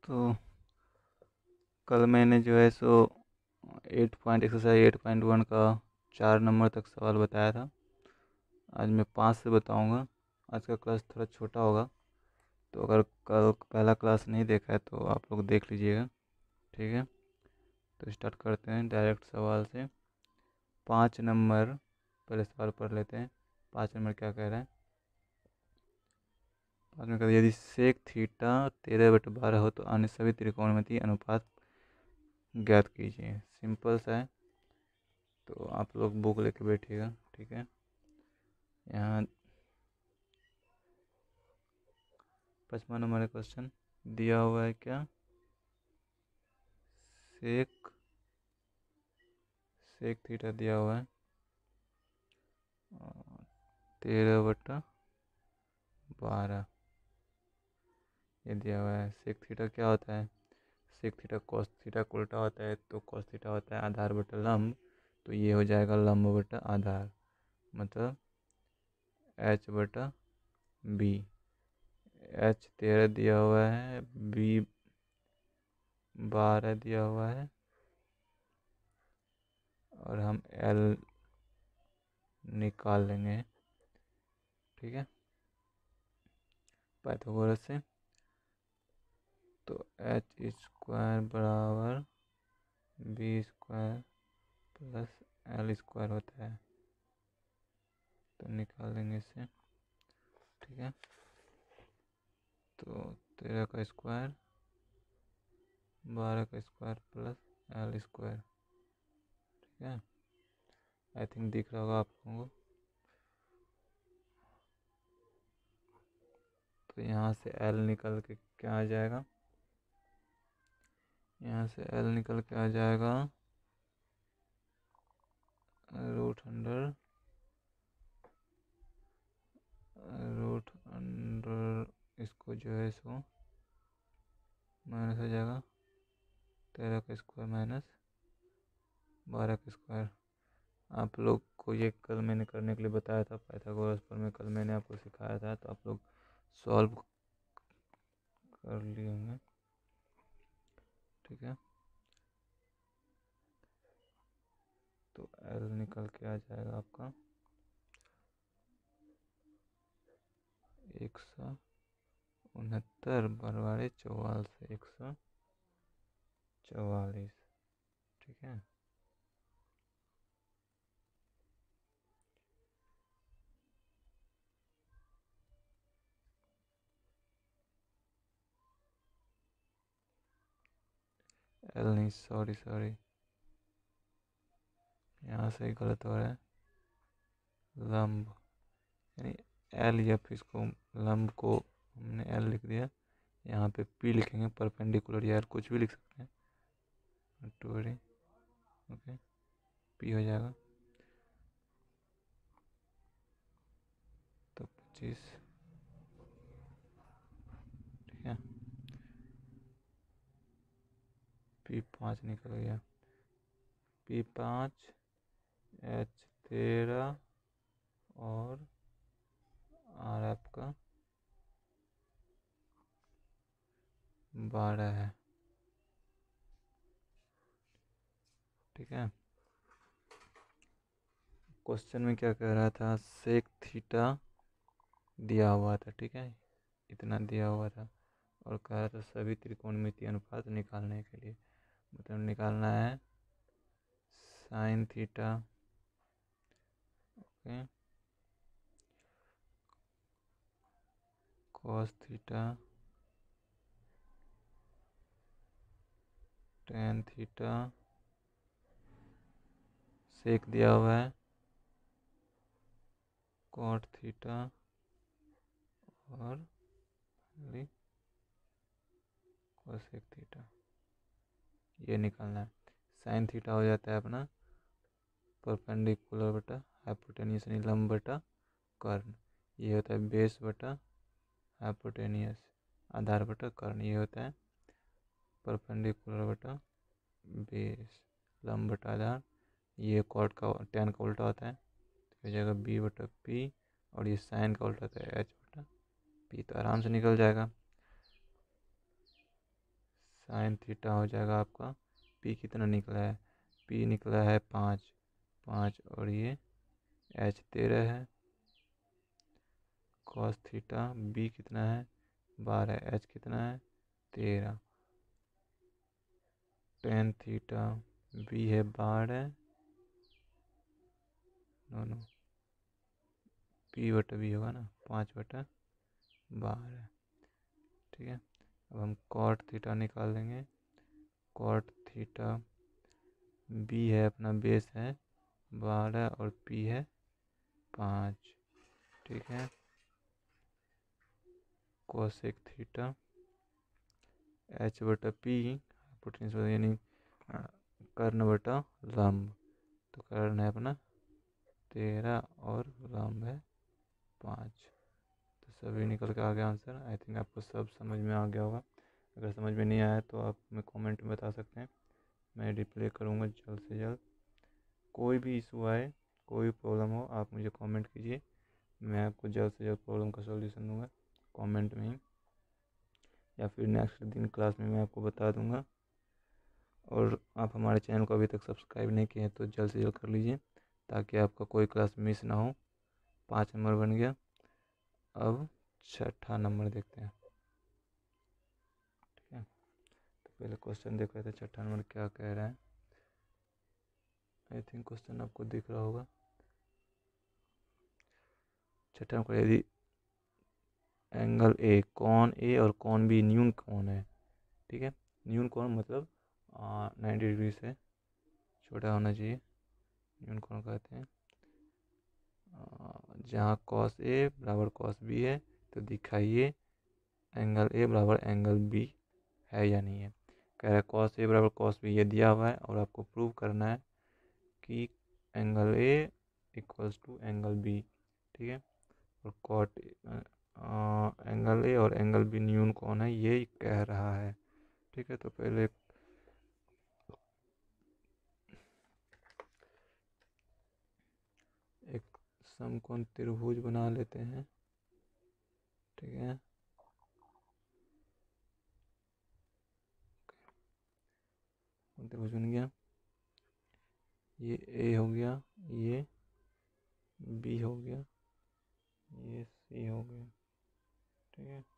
तो कल मैंने जो है सो 8.1 का 4 नंबर तक सवाल बताया था। आज मैं 5 से बताऊंगा। आज का क्लास थोड़ा छोटा होगा, तो अगर कल पहला क्लास नहीं देखा है तो आप लोग देख लीजिएगा। ठीक है, तो स्टार्ट करते हैं डायरेक्ट सवाल से। 5 नंबर, पहले सवाल पढ़ लेते हैं। 5 नंबर क्या कह रहा है? 5 में कह रहा है, यदि सेक थीटा 13/12 हो तो अन्य सभी त्रिकोणमितीय अनुपात ज्ञात कीजिए। सिंपल सा है, तो आप लोग बुक लेके बैठिएगा। ठीक है, यहाँ 55 नंबर क्वेश्चन दिया हुआ है। क्या? सेक सेक थीटा दिया हुआ है 13/12 ये दिया हुआ है। सेक थीटा क्या होता है? सेक थीटा कॉस थीटा को उल्टा होता है, तो कॉस थीटा होता है आधार बटा लंब, तो ये हो जाएगा लंब बटा आधार, मतलब h/b। h 13 दिया हुआ है, b 12 दिया हुआ है, और हम l निकाल लेंगे। ठीक है, पाइथागोरस से। तो h² बराबर b² प्लस l² होता है, तो निकाल लेंगे इसे। ठीक है, तो 13 का स्क्वायर 12 का स्क्वायर प्लस l²। ठीक है, आई थिंक दिख रहा होगा आप लोगों को। तो यहाँ से l निकल के क्या आ जाएगा? यहाँ से l निकल के आ जाएगा रूट अंडर इसको जो है सो माइनस हो जाएगा। 13 का स्क्वायर माइनस 12 का स्क्वायर। आप लोग को ये कल मैंने करने के लिए बताया था पाइथागोरस पर में, कल मैंने आपको सिखाया था, तो आप लोग सॉल्व कर लिए होंगे। ठीक है, तो एल निकल के आ जाएगा आपका 169 बराबर 44 144। ठीक है, एल नहीं, सॉरी सॉरी, यहाँ से गलत हो रहा है। लंब यानी एल या फिर इसको लंब को हमने एल लिख दिया, यहाँ पे पी लिखेंगे, परपेंडिकुलर यार कुछ भी लिख सकते हैं। ओके, पी हो जाएगा। तो 25। ठीक है, P5 निकल गया। P5 H13 और R आपका 12 है। ठीक है, क्वेश्चन में क्या कह रहा था? सेक थीटा दिया हुआ था। ठीक है, इतना दिया हुआ था, और कह रहा था सभी त्रिकोणमितीय अनुपात निकालने के लिए, मतलब निकालना है sine theta, okay, cos theta, tan theta, sec दिया हुआ है कॉट थीटा, और कोसेक थीटा। ये निकालना है। साइन थीटा हो जाता है अपना परपेंडिकुलर बटा हाइपोटेनियस, यानी लंब बटा कर्ण। ये होता है बेस बटा हाइपोटेनियस, आधार बटा कर्ण। ये होता है परपेंडिकुलर बटा बेस, लंब बटा आधार। ये कॉट का टेन का उल्टा होता है, तो हो जाएगा बी बटा पी, और ये साइन का उल्टा होता है एच बटा पी। तो आराम से निकल जाएगा। साइन थीटा हो जाएगा आपका, पी कितना निकला है, पी निकला है 5, 5 और ये एच 13 है। कॉस थीटा बी कितना है 12, एच कितना है 13। टेन थीटा बी है 12, दोनों पी बटा बी होगा ना, 5/12। ठीक है, अब हम कॉट थीटा निकाल लेंगे। कॉट थीटा बी है अपना बेस है 12 और पी है 5। ठीक है, कोसेक थीटा एच बटा पी हाइपोटेन्यूज यानी कर्ण बटा लंब, तो कर्ण है अपना 13 और लंब है 5। तो सभी निकल के आ गया आंसर। आई थिंक आपको सब समझ में आ गया होगा। अगर समझ में नहीं आया तो आप हमें कमेंट में बता सकते हैं, मैं रिप्लाई करूँगा जल्द से जल्द। कोई भी इशू आए, कोई प्रॉब्लम हो, आप मुझे कमेंट कीजिए, मैं आपको जल्द से जल्द प्रॉब्लम का सॉल्यूशन दूंगा कमेंट में ही, या फिर नेक्स्ट दिन क्लास में मैं आपको बता दूंगा। और आप हमारे चैनल को अभी तक सब्सक्राइब नहीं किए हैं तो जल्द से जल्द कर लीजिए, ताकि आपका कोई क्लास मिस ना हो। 5 नंबर बन गया, अब 6ठा नंबर देखते हैं। ठीक है, तो पहले क्वेश्चन देख रहे थे 6ठा नंबर क्या कह रहा है। आई थिंक क्वेश्चन आपको दिख रहा होगा। 6ठा नंबर, यदि एंगल ए, कौन ए और कौन बी न्यून कौन है। ठीक है, न्यून कौन मतलब 90 डिग्री से छोटा होना चाहिए, न्यून कौन कहते हैं। जहाँ कॉस ए बराबर कॉस बी है तो दिखाइए एंगल ए बराबर एंगल बी है या नहीं है। कह रहा है कॉस ए बराबर कॉस बी, ये दिया हुआ है और आपको प्रूव करना है कि angle A equals to angle B. ठीक है, और कॉट एंगल ए और एंगल बी न्यून कौन है ये कह रहा है। ठीक है, तो पहले एक समकोण त्रिभुज बना लेते हैं। ठीक है, त्रिभुज बन गया, ये ए हो गया, ये बी हो गया, ये सी हो गया। ठीक है,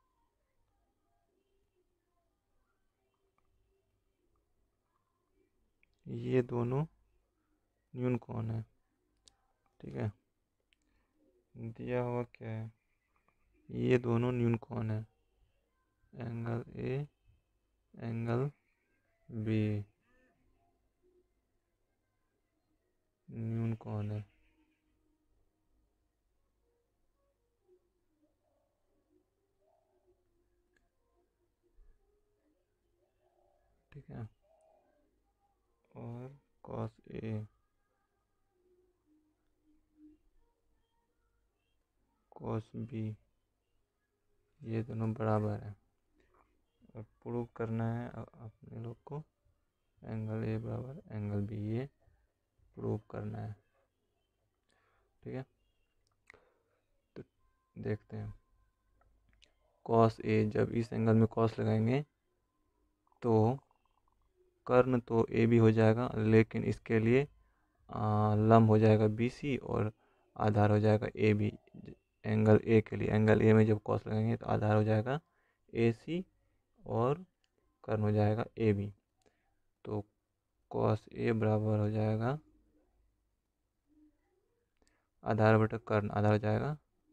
ये दोनों न्यून कौन है। ठीक है, दिया हुआ क्या है, ये दोनों न्यून कौन है, एंगल ए एंगल बी न्यून कौन है। ठीक है, और कॉस ए कॉस बी ये दोनों बराबर है, और प्रूव करना है अपने लोग को एंगल ए बराबर एंगल बी, ये प्रूव करना है। ठीक है, तो देखते हैं। कॉस ए, जब इस एंगल में कॉस लगाएंगे तो कर्ण तो ए बी हो जाएगा, लेकिन इसके लिए लंब हो जाएगा बी सी और आधार हो जाएगा ए बी। एंगल ए के लिए, एंगल ए में जब कॉस लगाएंगे तो आधार हो जाएगा ए सी और कर्ण हो जाएगा ए बी। तो कॉस ए बराबर हो जाएगा आधार बटा कर्ण, आधार हो जाएगा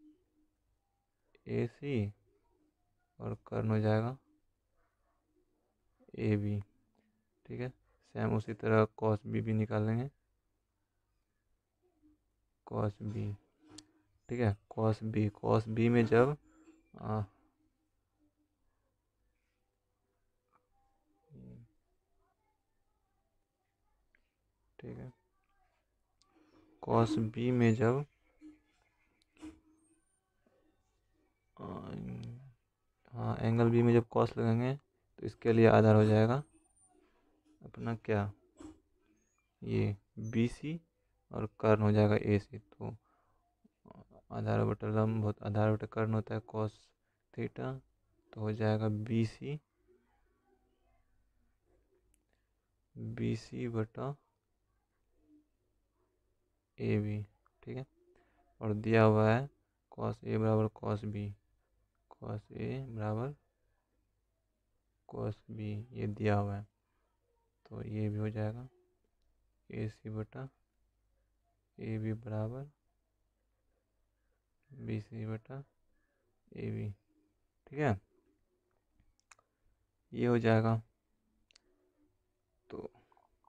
ए सी और कर्ण हो जाएगा ए बी। ठीक है, सेम उसी तरह कॉस बी भी निकाल लेंगे, कॉस बी। ठीक है, कॉस बी में जब आ, ठीक है, कॉस बी में जब हाँ एंगल बी में जब कॉस लगाएंगे तो इसके लिए आधार हो जाएगा अपना क्या, ये बी सी और कर्ण हो जाएगा ए सी। तो आधार बटा लंब आधार बटा कर्ण होता है कॉस थीटा, तो हो जाएगा बी सी BC बटा AB, ठीक है। और दिया हुआ है cos A बराबर cos B, cos A बराबर cos B, ये दिया हुआ है, तो ये भी हो जाएगा AC बटा AB बराबर BC बटा AB, ठीक है, ये हो जाएगा। तो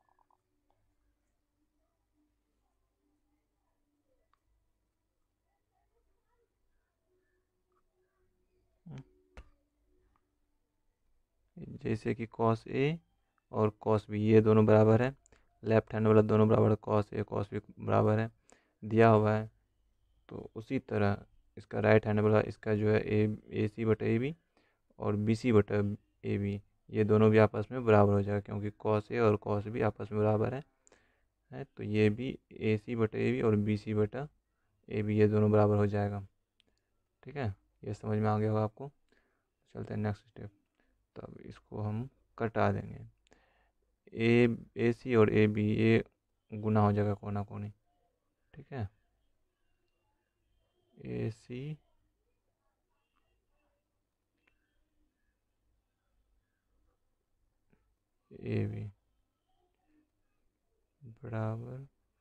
जैसे कि cos A और cos B ये दोनों बराबर है, लेफ्ट हैंड वाला दोनों बराबर है, cos A cos B बराबर है, दिया हुआ है। तो उसी तरह इसका राइट हैंड वाला इसका जो है ए सी बटा ए बी और बी सी बटा ए बी, ये दोनों भी आपस में बराबर हो जाएगा, क्योंकि cos A और cos B आपस में बराबर है, तो ये भी ए सी बटा ए बी और बी सी बटा ए बी ये दोनों बराबर हो जाएगा, ठीक है। ये समझ में आ गया होगा आपको। चलते हैं नेक्स्ट स्टेप। तब इसको हम कटा देंगे, ए सी और ए बी ये गुना हो जाएगा कोना कोनी, ठीक है। ए सी ए बी बराबर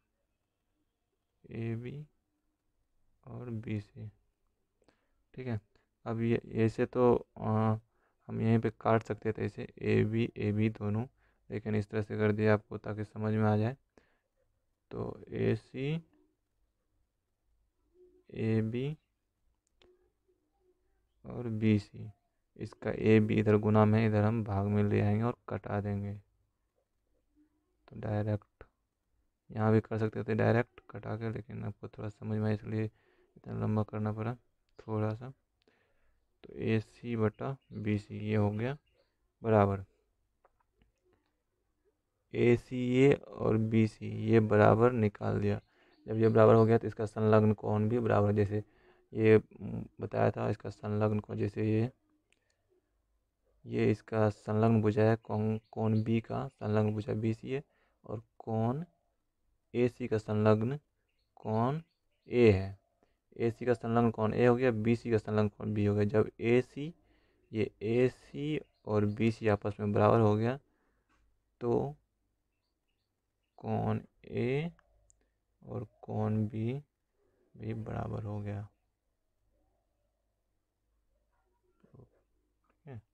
ए बी और बी सी, ठीक है। अब ये ऐसे तो हम यहीं पे काट सकते थे ऐसे ए बी दोनों, लेकिन इस तरह से कर दिया आपको ताकि समझ में आ जाए। तो ए सी ए बी और बी सी, इसका ए बी इधर गुना में इधर हम भाग में ले आएंगे और कटा देंगे। तो डायरेक्ट यहाँ भी कर सकते थे डायरेक्ट कटा के, लेकिन आपको थोड़ा समझ में आए इसलिए इतना लंबा करना पड़ा थोड़ा सा। तो ए सी बटा बी सी ये हो गया बराबर ए सी ए और बी सी ये बराबर निकाल दिया। जब ये बराबर हो गया तो इसका संलग्न कोण भी बराबर, जैसे ये बताया था इसका संलग्न कोण, जैसे ये इसका संलग्न भुजा है कोण बी का संलग्न भुजा बी सी है, और कोण ए सी का संलग्न कोण ए है। ए सी का संलग्न कोण ए हो गया, बी सी का संलग्न कोण बी हो गया। जब ए सी और बी सी आपस में बराबर हो गया तो कोण ए और कोण बी भी बराबर हो गया, ठीक है।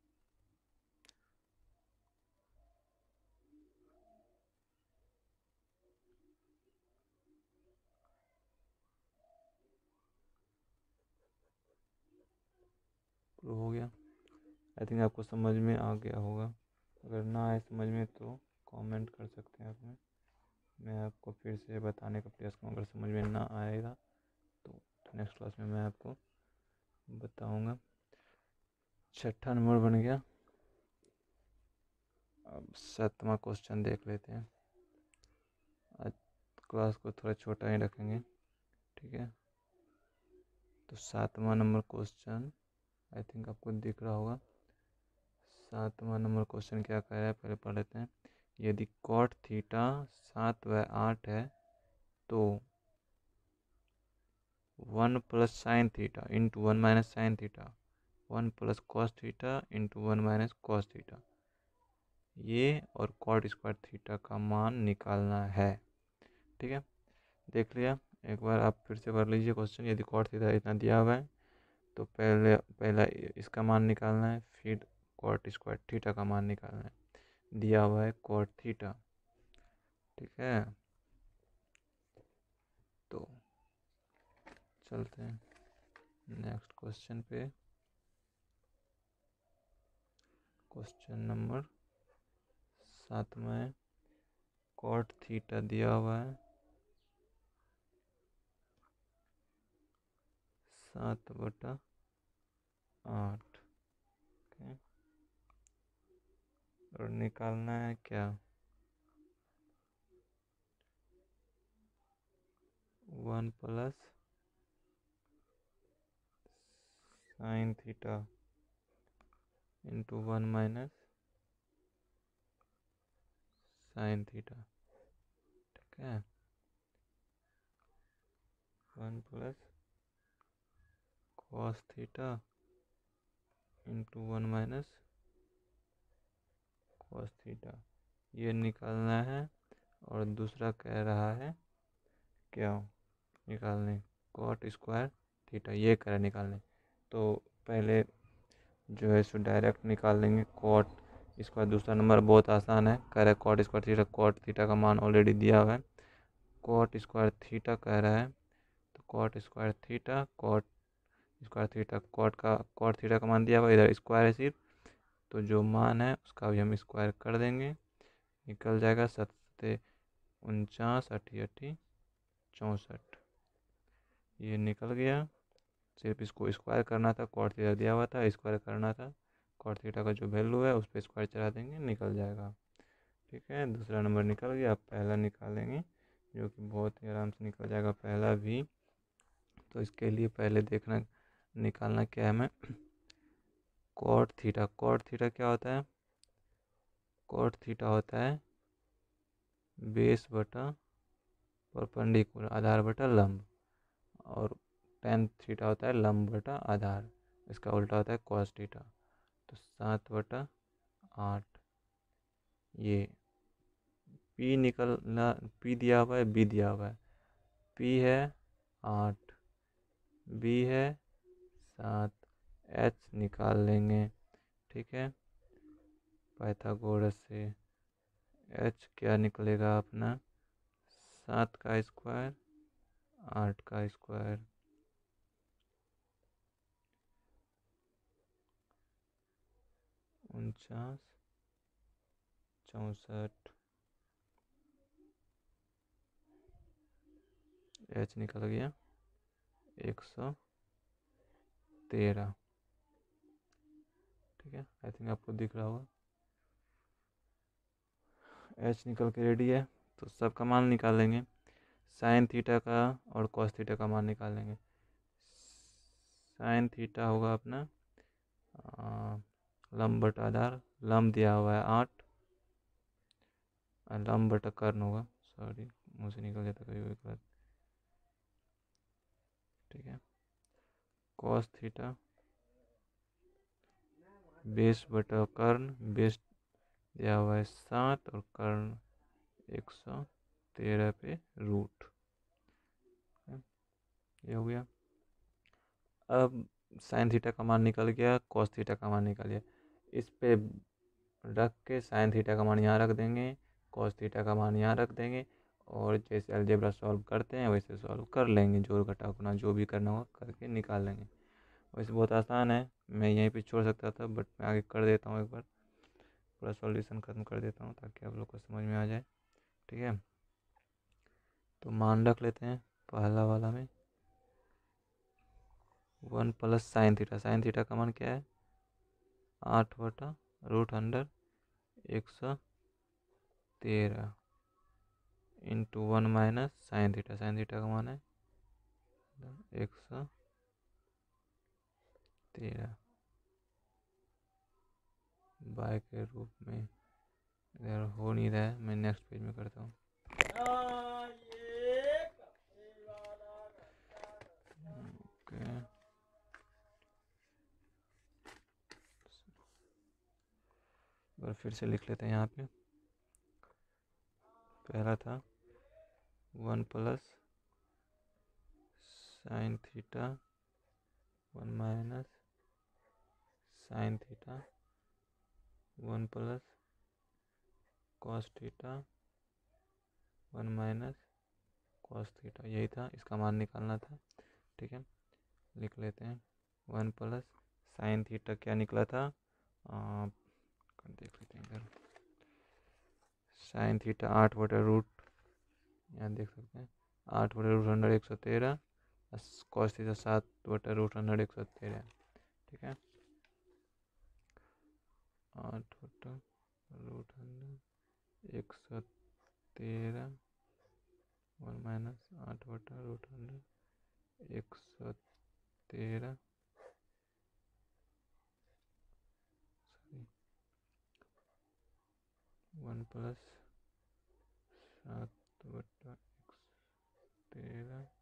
प्रूव हो गया। आई थिंक आपको समझ में आ गया होगा। अगर ना आए समझ में तो कमेंट कर सकते हैं आप में, मैं आपको फिर से बताने का प्रयास करूँगा। अगर समझ में ना आएगा तो नेक्स्ट क्लास में मैं आपको बताऊँगा। छठा नंबर बन गया। अब 7वां क्वेश्चन देख लेते हैं। आज क्लास को थोड़ा छोटा ही रखेंगे, ठीक है। तो 7वां नंबर क्वेश्चन आई थिंक आपको दिख रहा होगा। 7वां नंबर क्वेश्चन क्या कह रहा है पहले पढ़ लेते हैं। यदि कॉट थीटा 7/8 है तो 1 plus sine theta into 1 minus sine theta 1 plus cos theta into 1 minus cos theta, ये और कॉट स्क्वायर थीटा का मान निकालना है, ठीक है। देख लिया, एक बार आप फिर से पढ़ लीजिए क्वेश्चन। यदि कॉट थीटा इतना दिया हुआ है तो पहला इसका मान निकालना है, फिर कॉट स्क्वायर थीटा का मान निकालना है। दिया हुआ है कॉट थीटा, ठीक है। तो चलते हैं नेक्स्ट क्वेश्चन पे। क्वेश्चन नंबर 7 में कॉट थीटा दिया हुआ है 7/8, ओके। और निकालना है क्या, 1 plus sine theta into 1 minus sine theta, ठीक है। 1 plus cos theta into 1 minus cos theta, ये निकालना है। और दूसरा कह रहा है क्या निकालने, कॉट स्क्वायर थीटा, ये कह रहा है निकालने। तो पहले जो है सो डायरेक्ट निकाल लेंगे कॉट स्क्वायर। दूसरा नंबर बहुत आसान है, कह रहा है cot square theta, cot theta का मान ऑलरेडी दिया हुआ है। कॉट स्क्वायर थीटा कह रहा है, तो cot square theta, cot square theta, cot theta का मान दिया हुआ, इधर स्क्वायर है सिर्फ, तो जो मान है उसका भी हम स्क्वायर कर देंगे, निकल जाएगा 7 49 अठी अठी 64, ये निकल गया। सिर्फ इसको स्क्वायर करना था, कॉट थीटा दिया हुआ था, स्क्वायर करना था। कॉट थीटा का जो वैल्यू है उस पर स्क्वायर चढ़ा देंगे, निकल जाएगा। ठीक है, दूसरा नंबर निकल गया। अब पहला निकालेंगे, जो कि बहुत ही आराम से निकल जाएगा पहला भी। तो इसके लिए पहले देखना निकालना क्या है हमें, कॉट थीटा। कॉट थीटा क्या होता है, कॉट थीटा होता है बेस बटा परपेंडिकुलर, आधार बटा लंब। और टेन थीटा होता है लंब बटा आधार, इसका उल्टा होता है कॉस थीटा। तो 7/8, ये पी निकलना, पी दिया हुआ है, बी दिया हुआ है। पी है 8, बी है 7, एच निकाल लेंगे। ठीक है, पाइथागोरस से एच क्या निकलेगा अपना, 7 का स्क्वायर 8 का स्क्वायर, 49 64, एच निकल गया 113। ठीक है, आई थिंक आपको दिख रहा होगा, एच निकल के रेडी है। तो सबका मान निकाल लेंगे, साइन थीटा का और कॉस थीटा का मान निकाल लेंगे। साइन थीटा होगा अपना लंब बटा आधार, लंब दिया हुआ है 8, लंब बटा कर्ण होगा, सॉरी मुँह से निकल जाता कभी भी गलत। ठीक है, कॉस थीटा बेस बटा कर्ण, बेस दिया हुआ है 7 और कर्ण 113 पे रूट, ये हो गया। अब साइन थीटा का मान निकल गया, कॉस थीटा का मान निकल गया, इस पे रख के साइन थीटा का मान यहाँ रख देंगे, कॉस थीटा का मान यहाँ रख देंगे, और जैसे अलजेब्रा सॉल्व करते हैं वैसे सॉल्व कर लेंगे, जोड़ घटाव अपना जो भी करना होगा करके निकाल लेंगे। वैसे बहुत आसान है, मैं यहीं पे छोड़ सकता था, बट मैं आगे कर देता हूँ, एक बार पूरा सॉल्यूशन खत्म कर देता हूँ ताकि आप लोग को समझ में आ जाए। ठीक है, तो मान रख लेते हैं पहला वाला में 1 plus sine theta. Sine theta का मान क्या है, 8/√113 into 1 minus sine theta. Sine theta का मान है 113 बाय के रूप में, इधर हो नहीं रहा है, मैं नेक्स्ट पेज में करता हूँ। ओके, और फिर से लिख लेते हैं यहाँ पे। पहला था 1 plus sine theta 1 minus sine theta 1 plus cos theta 1 minus cos theta, यही था, इसका मान निकालना था। ठीक है, लिख लेते हैं 1 प्लस साइन थीटा क्या निकला था, देख लेते हैं इधर, साइन थीटा 8/√, यहाँ देख सकते हैं 8/√100 113, कॉस थीटा 7/√100 113। ठीक है, 8/√100 113 1 माइनस 8/√100 113, 1 प्लस 7/x13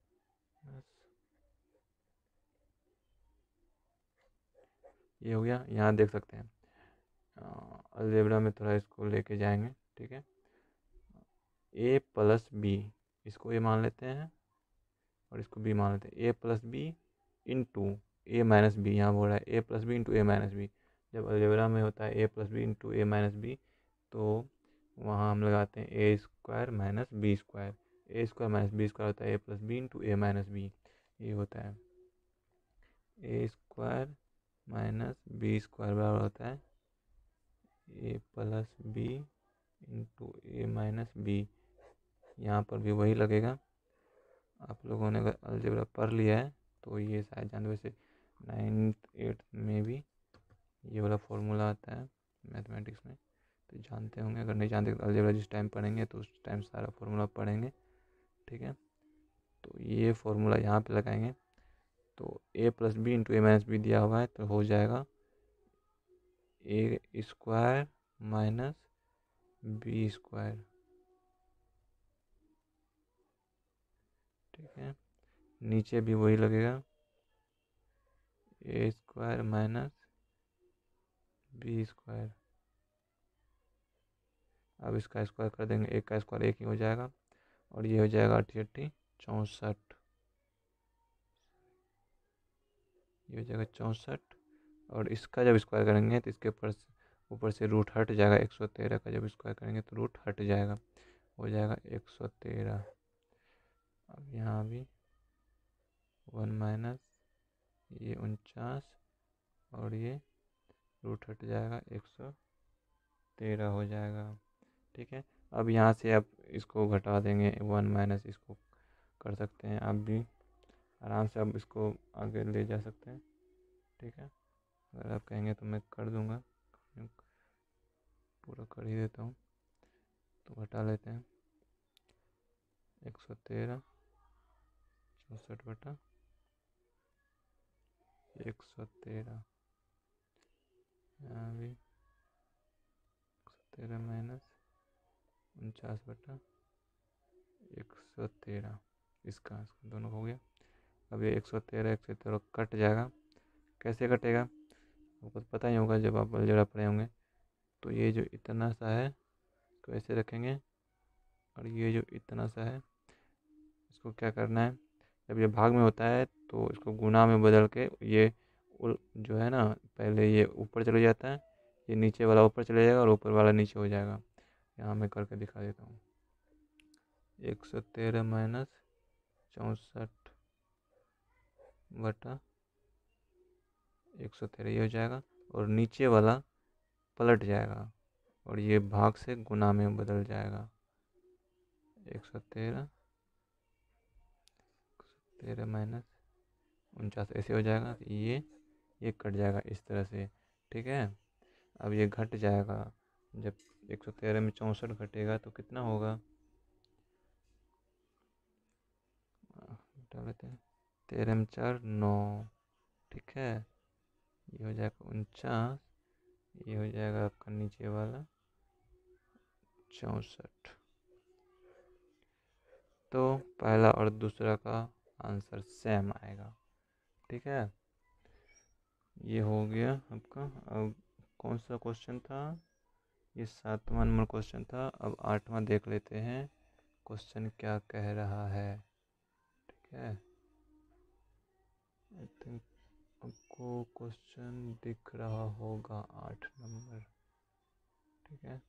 ये हो गया। यहाँ देख सकते हैं अलजेब्रा में थोड़ा इसको लेके जाएंगे, ठीक है। a प्लस बी, इसको a मान लेते हैं और इसको b मान लेते हैं। a plus B into A minus B, यहाँ बोल रहा है a plus B into A minus B. जब अलजेब्रा में होता है a plus B into A minus B, तो वहाँ हम लगाते हैं A square minus B square. A square minus B square होता है a plus B into A minus B. ये होता है A square minus B square बराबर होता है A plus B into A minus B. यहाँ पर भी वही लगेगा। आप लोगों ने अगर अलजेब्रा पढ़ लिया है तो ये शायद जानते, वैसे 9th 8th में भी ये वाला फॉर्मूला आता है मैथमेटिक्स में, तो जानते होंगे। अगर नहीं जानते तो अलजेब्रा जिस टाइम पढ़ेंगे तो उस टाइम सारा फॉर्मूला पढ़ेंगे, ठीक है। तो ये फॉर्मूला यहाँ पे लगाएंगे, तो A plus B into A minus B दिया हुआ है, तो हो जाएगा A square minus B square, ठीक है। नीचे भी वही लगेगा A square minus B square. अब इसका स्क्वायर कर देंगे, एक का स्क्वायर एक ही हो जाएगा और ये हो जाएगा 64, ये हो जाएगा 64। और इसका जब स्क्वायर करेंगे तो इसके ऊपर से रूट हट जाएगा। 113 का जब स्क्वायर करेंगे तो रूट हट जाएगा, हो जाएगा 113। अब यहाँ भी 1 माइनस ये 49 और ये रूट हट जाएगा 113 हो जाएगा, ठीक है। अब यहाँ से आप इसको घटा देंगे, 1 माइनस इसको कर सकते हैं आप भी आराम से। अब इसको आगे ले जा सकते हैं, ठीक है। अगर आप कहेंगे तो मैं कर दूंगा, पूरा कर ही देता हूँ। तो घटा लेते हैं 113 64/113 यहाँ भी 113 माइनस 49/113, इसका दोनों हो गया। अब ये 113 कट जाएगा। कैसे कटेगा आपको तो पता ही होगा, जब आप अलजेब्रा पढ़े होंगे। तो ये जो इतना सा है तो ऐसे रखेंगे, और ये जो इतना सा है इसको क्या करना है, जब ये भाग में होता है तो इसको गुना में बदल के ये जो है ना, पहले ये ऊपर चले जाता है, ये नीचे वाला ऊपर चले जाएगा और ऊपर वाला नीचे हो जाएगा। यहाँ मैं करके दिखा देता हूँ। 113 माइनस 64/113 ये हो जाएगा, और नीचे वाला पलट जाएगा और ये भाग से गुना में बदल जाएगा। 113 माइनस 49 ऐसे हो जाएगा। तो ये कट जाएगा इस तरह से, ठीक है। अब ये घट जाएगा, जब 113 में 64 घटेगा तो कितना होगा, घटा लेते हैं। 13 में 4 9, ठीक है। ये हो जाएगा 49, ये हो जाएगा आपका नीचे वाला 64। तो पहला और दूसरा का आंसर सेम आएगा, ठीक है। ये हो गया आपका। अब कौन सा क्वेश्चन था, ये 7वां नंबर क्वेश्चन था। अब 8वां देख लेते हैं क्वेश्चन क्या कह रहा है, ठीक है। आई थिंक आपको क्वेश्चन दिख रहा होगा 8 नंबर, ठीक है,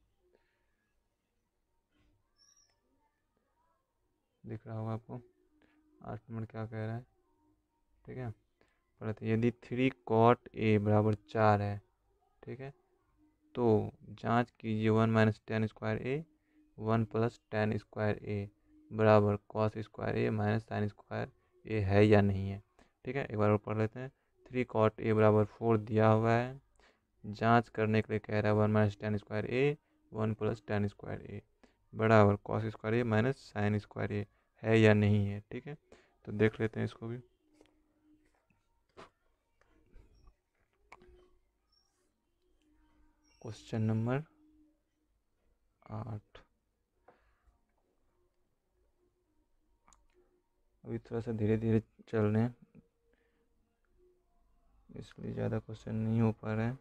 दिख रहा होगा आपको 8 नंबर क्या कह रहा है, ठीक है। पढ़ते यदि 3 cot a बराबर 4 है, ठीक है, तो जांच कीजिए 1 minus tan square A 1 plus tan square A बराबर cos square A minus sine square A है या नहीं है, ठीक है। एक बार और पढ़ लेते हैं। 3 cot a बराबर 4 दिया हुआ है, जांच करने के लिए कह रहा है 1 minus tan square A 1 plus tan square A बराबर cos square A minus sine square A है या नहीं है, ठीक है। तो देख लेते हैं इसको भी। क्वेश्चन नंबर 8, अभी थोड़ा सा धीरे धीरे चल रहे हैं, इसलिए ज़्यादा क्वेश्चन नहीं हो पा रहे हैं।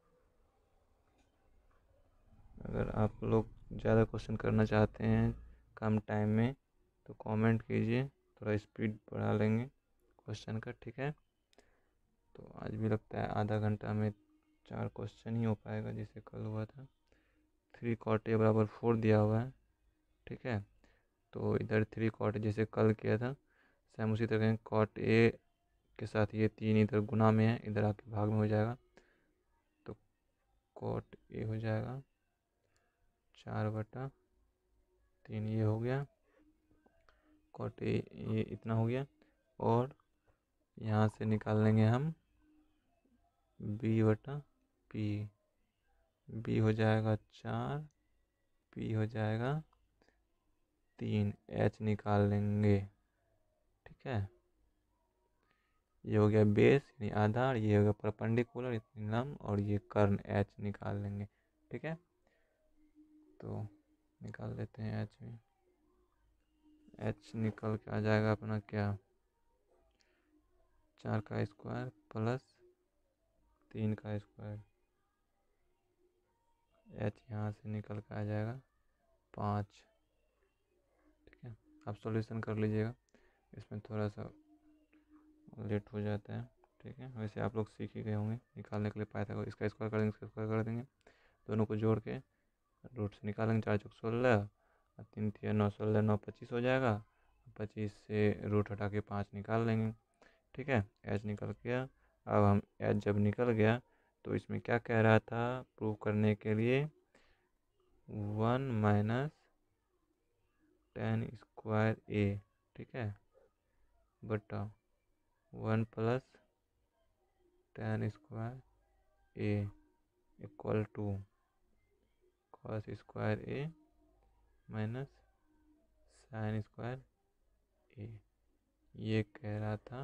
अगर आप लोग ज़्यादा क्वेश्चन करना चाहते हैं कम टाइम में तो कमेंट कीजिए, थोड़ा स्पीड बढ़ा लेंगे क्वेश्चन का, ठीक है। तो आज भी लगता है आधा घंटा में 4 क्वेश्चन ही हो पाएगा, जैसे कल हुआ था। 3 cot a बराबर 4 दिया हुआ है, ठीक है। तो इधर 3 cot a जैसे कल किया था सेम उसी तरह cot a के साथ ये 3 इधर गुना में है, इधर आके भाग में हो जाएगा। तो cot a हो जाएगा 4/3, ये हो गया cot a, ये इतना हो गया। और यहाँ से निकाल लेंगे हम b/p, b हो जाएगा 4, p हो जाएगा 3, h निकाल लेंगे, ठीक है। ये हो गया बेस यानी आधार, ये हो गया परपेंडिकुलर यानी लंब, और ये कर्ण h निकाल लेंगे, ठीक है। तो निकाल लेते हैं h में, h निकल के आ जाएगा अपना क्या, 4 का स्क्वायर प्लस 3 का स्क्वायर, h यहाँ से निकल के आ जाएगा 5, ठीक है। आप सॉल्यूशन कर लीजिएगा, इसमें थोड़ा सा लेट हो जाता है, ठीक है। वैसे आप लोग सीख ही गए होंगे निकालने के लिए पाइथागोरस, इसका स्क्वायर कर देंगे, इसका स्क्वायर कर देंगे, दोनों को जोड़ के रूट से निकालेंगे। 4 चौक 16, 3 3 9, 16 9 25 हो जाएगा। 25 से रूट हटा के 5 निकाल लेंगे, ठीक है। एच निकल गया। अब हम एच जब निकल गया तो इसमें क्या कह रहा था प्रूव करने के लिए, 1 - tan स्क्वायर a, ठीक है, बटा 1 + tan square a equal to cos square a minus sin square a, ये कह रहा था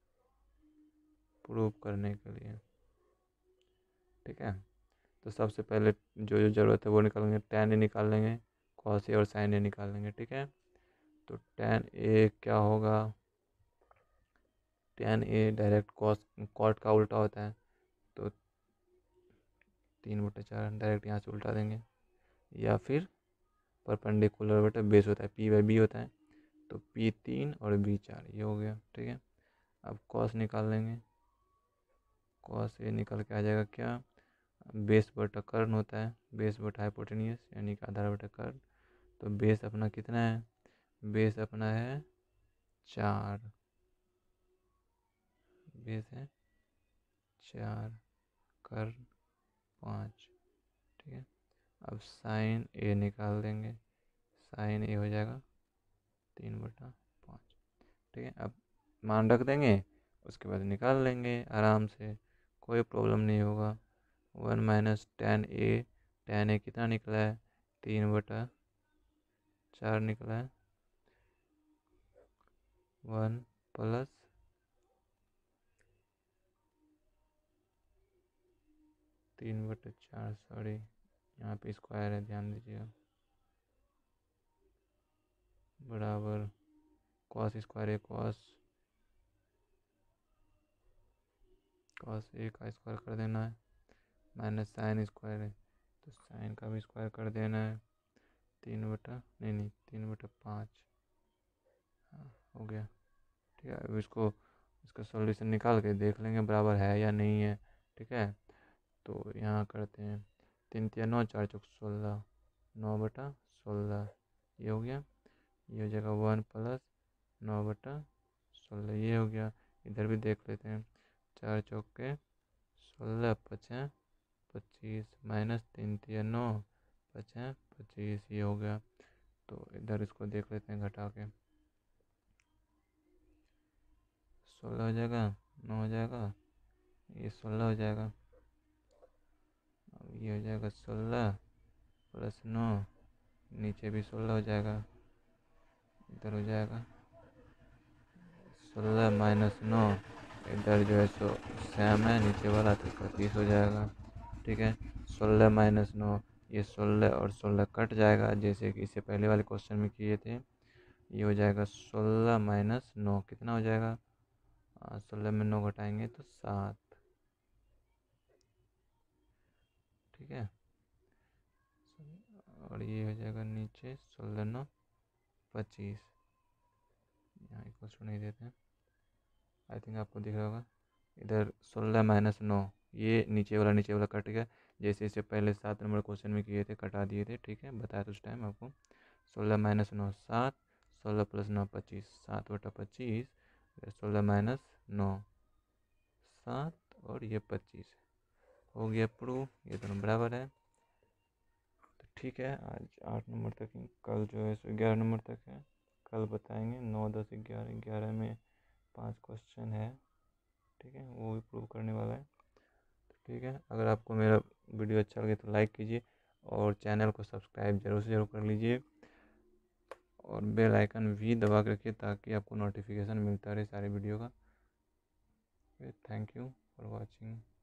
प्रूव करने के लिए, ठीक है। तो सबसे पहले जो जो ज़रूरत है वो निकालेंगे, tan a निकाल लेंगे, cos a और sin a निकाल लेंगे, ठीक है। तो tan a क्या होगा, tan a डायरेक्ट cot का उल्टा होता है, तो 3/4 डायरेक्ट यहाँ से उल्टा देंगे, या फिर परपेंडिकुलर बटा बेस होता है, p/b होता है, तो p 3 और b 4, ये हो गया, ठीक है। अब cos निकाल लेंगे, cos a निकल के आ जाएगा क्या, बेस बटा कर्ण होता है, बेस बटा हाइपोटेनियस यानी कि आधार बटा कर्ण। तो बेस अपना कितना है, बेस अपना है 4, बेस है 4, कर्ण 5, ठीक है। अब साइन ए निकाल देंगे, साइन ए हो जाएगा 3/5, ठीक है। अब मान रख देंगे, उसके बाद निकाल लेंगे आराम से, कोई प्रॉब्लम नहीं होगा। 1 - tan a, tan a कितना निकला है, 3/4 निकला है, 1 + 3/4, सॉरी यहाँ पे स्क्वायर है, ध्यान दीजिएगा, बराबर cos square a, cos a का स्क्वायर कर देना है, माइनस साइन स्क्वायर है तो साइन का भी स्क्वायर कर देना है, 3/5, हाँ हो गया, ठीक है। अब इसका सॉल्यूशन निकाल के देख लेंगे बराबर है या नहीं है, ठीक है। तो यहाँ करते हैं, 3 3 9, 4 चौक 16, 9/16, ये हो गया, ये हो जाएगा 1 + 9/16, ये हो गया। इधर भी देख लेते हैं, 4 चौके 16, 5 25, माइनस 3 3 9, 5 25, ये हो गया। तो इधर इसको देख लेते हैं घटा के, 16 हो जाएगा, 9 हो जाएगा, ये 16 हो जाएगा, अब ये हो जाएगा 16 + 9, नीचे भी 16 हो जाएगा, इधर हो जाएगा 16 - 9, इधर जो है सो सेम है नीचे वाला, तो 25 हो जाएगा, ठीक है। 16 - 9, ये 16 और 16 कट जाएगा, जैसे कि इससे पहले वाले क्वेश्चन में किए थे। ये हो जाएगा 16 माइनस 9, कितना हो जाएगा? 16 में 9 घटाएंगे तो 7। ठीक है, और ये हो जाएगा नीचे 16 9 25। यहाँ इक्वल टू नहीं देते हैं, आई थिंक आपको दिख रहा होगा। इधर 16 माइनस 9, ये नीचे वाला कट गया, जैसे इसे पहले 7 नंबर क्वेश्चन में किए थे, कटा दिए थे। ठीक है, बताया था उस टाइम आपको। 16 माइनस 9 7, 16 प्लस 9 25, 7/25, 16 माइनस 9 7, और ये 25 हो गया प्रूफ, ये दोनों बराबर है। तो ठीक है, आज 8 नंबर तक ही, कल जो है सो 11 नंबर तक है, कल बताएंगे। 9 10 11, 11 में 5 क्वेश्चन है। ठीक है, वो भी प्रूव करने वाला है। तो ठीक है, अगर आपको मेरा वीडियो अच्छा लगे तो लाइक कीजिए, और चैनल को सब्सक्राइब जरूर से जरूर कर लीजिए, और बेल आइकन भी दबा कर रखिए ताकि आपको नोटिफिकेशन मिलता रहे सारे वीडियो का। Thank you for watching.